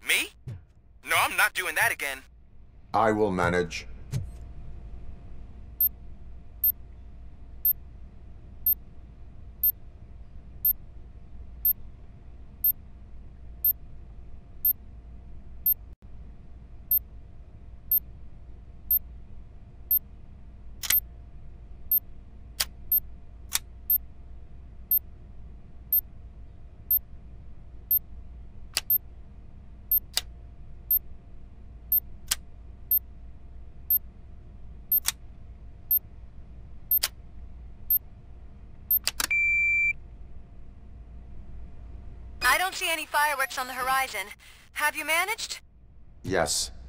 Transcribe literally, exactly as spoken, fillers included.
Me? No, I'm not doing that again. I will manage. I don't see any fireworks on the horizon. Have you managed? Yes.